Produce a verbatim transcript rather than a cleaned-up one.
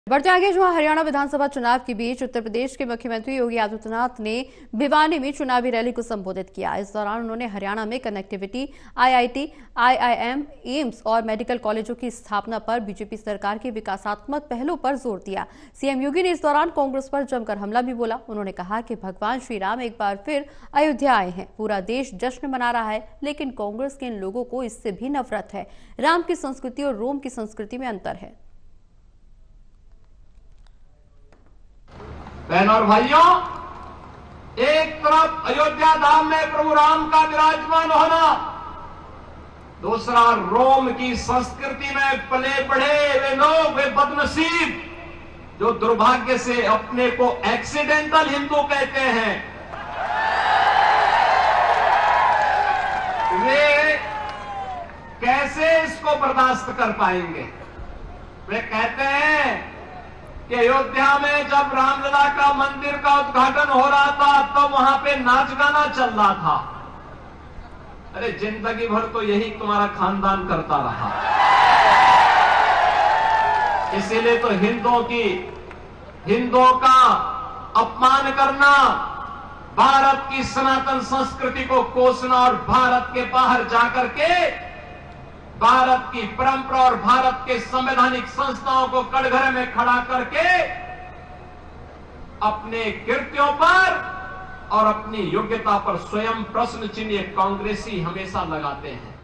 बढ़ते आगे, जहां हरियाणा विधानसभा चुनाव के बीच उत्तर प्रदेश के मुख्यमंत्री योगी आदित्यनाथ ने भिवानी में चुनावी रैली को संबोधित किया। इस दौरान उन्होंने हरियाणा में कनेक्टिविटी, आईआईटी, आईआईएम, एम्स और मेडिकल कॉलेजों की स्थापना पर बीजेपी सरकार की विकासात्मक पहलों पर जोर दिया। सीएम योगी ने इस दौरान कांग्रेस पर जमकर हमला भी बोला। उन्होंने कहा कि भगवान श्री राम एक बार फिर अयोध्या आए हैं, पूरा देश जश्न मना रहा है, लेकिन कांग्रेस के इन लोगों को इससे भी नफरत है। राम की संस्कृति और रोम की संस्कृति में अंतर है। बहनों और भाइयों, एक तरफ अयोध्या धाम में प्रभु राम का विराजमान होना, दूसरा रोम की संस्कृति में पले बढ़े वे लोग, वे बदनसीब जो दुर्भाग्य से अपने को एक्सीडेंटल हिंदू कहते हैं, वे कैसे इसको बर्दाश्त कर पाएंगे। वे कहते हैं कि अयोध्या में जब रामलला का मंदिर का उद्घाटन हो रहा था तो वहां पे नाच गाना चल रहा था। अरे जिंदगी भर तो यही तुम्हारा खानदान करता रहा, इसीलिए तो हिंदुओं की हिंदुओं का अपमान करना, भारत की सनातन संस्कृति को कोसना और भारत के बाहर जाकर के भारत की परंपरा और भारत के संवैधानिक संस्थाओं को कटघरे में खड़ा करके अपने कृत्यों पर और अपनी योग्यता पर स्वयं प्रश्न चिन्ह कांग्रेसी हमेशा लगाते हैं।